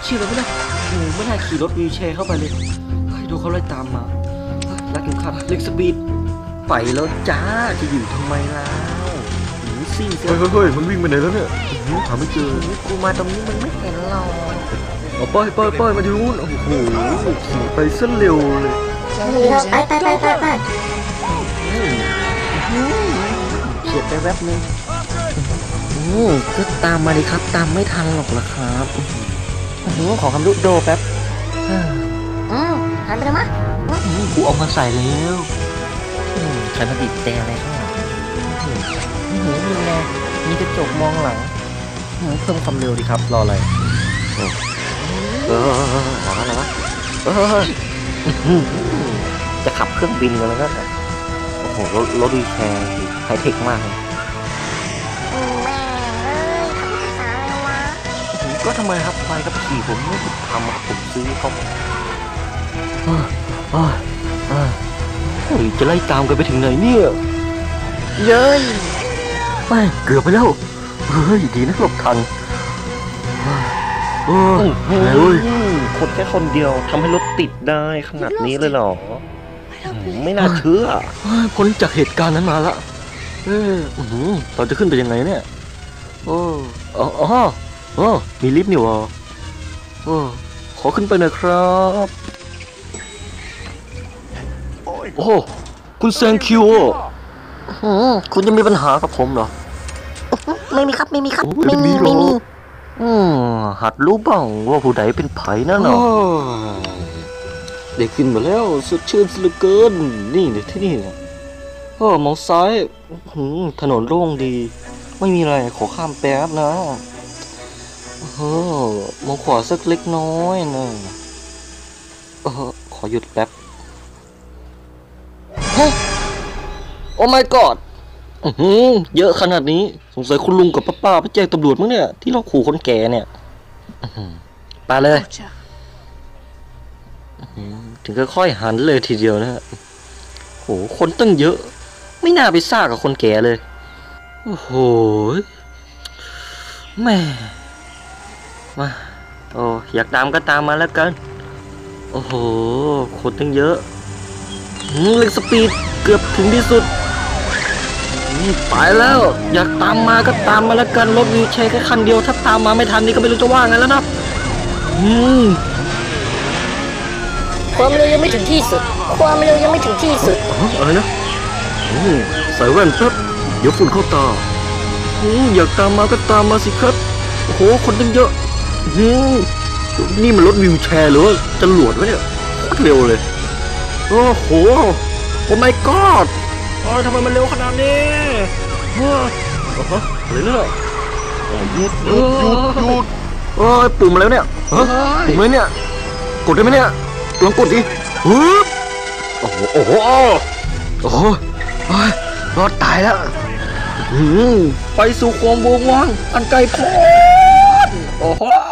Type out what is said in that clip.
เชื่อเลยไม่ได้โอ้ไม่น่าขี่รถวีลแชร์เข้าไปเลยดูเขาไล่ตามมารักเข็มขัดเล็กสปีดไปแล้วจ้าจะอยู่ทำไมแล้วซิ่งเฮ้ยมันวิ่งไปไหนแล้วเนี่ยหาไม่เจอกูมาตรงนี้มันไม่เห็นเราเอาไปมาที่นู้นโอ้โหขี่ไปเส้นเร็วเลยไปเฉียดไปแวบนึงก็ตามมาดิครับตามไม่ทันหรอกล่ะครับขอคำดุโดแป๊บหันไปเลยมั้ยกูออกมาใส่แล้วใครมาบีบแต่อะไรข้างหลังนี่ไงมีกระจกมองหลังเพิ่มความเร็วดิครับรออะไรจะขับเครื่องบินกันแล้วก็โอ้โหรถวีลแชร์ไฮเทคมากเลยก็ทำไมครับไฟกับขี่ผมไม่ถูกทำครับผมซื้อเขาจะไล่ตามกันไปถึงไหนเนี่ยเย้ยไปเกือบไปแล้วดีนะหลบทันคนแค่คนเดียวทำให้รถติดได้ขนาดนี้เลยเหรอไม่น่าเชื่อพ้นจากเหตุการณ์นั้นมาละเราจะขึ้นไปยังไงเนี่ยมีลิฟต์นี่วะขอขึ้นไปหน่อยครับโอ้คุณแซงคิวคุณจะมีปัญหากับผมเหรอไม่มีครับไม่มีหัดรู้บ้างว่าผู้ใดเป็นไผ่นั่นเนาะเด็กขึ้นมาแล้วสดชื่นเหลือเกินนี่เดี๋ยวที่นี่มองซ้ายถนนโล่งดีไม่มีอะไรขอข้ามแป๊บนะมองขวาสักเล็กน้อยนะขอหยุดแป๊บโอ้ my god เยอะขนาดนี้สงสัยคุณลุงกับป้าไปแจ้งตำรวจมั้งเนี่ยที่เราขู่คนแก่เนี่ยไปเลยถึงค่อยๆหันเลยทีเดียวนะฮะโหคนตั้งเยอะไม่น่าไปซ่ากับคนแก่เลยโอ้โหแม่มาอยากตามก็ตามมาแล้วกันโอ้โหคนตั้งเยอะเล็กสปีดเกือบถึงที่สุดไปแล้วอยากตามมาก็ตามมาแล้วกันรถวีลแชร์แค่คันเดียวถ้าตามมาไม่ทันนี่ก็ไม่รู้จะว่าไงแล้วนะความเร็วยังไม่ถึงที่สุดอะไรนะใส่แว่นครับเดี๋ยวฝุ่นเข้าตาอยากตามมาก็ตามมาสิครับโอ้โหคนตั้งเยอะนี่มันรถวีลแชร์หรือว่าจรวดวะเนี่ยโคตรเร็วเลยโอ้โหโอ้ my god ทำไมมันเร็วขนาดนี้อะไรเนี่ยหยุดปุ่มอะไรเนี่ยปุ่มอะไรเนี่ยกดได้ไหมเนี่ยลองกดดิโอ้โหรอดตายแล้วไปสู่ความวงวางอันไกลโพ้นโอ้โห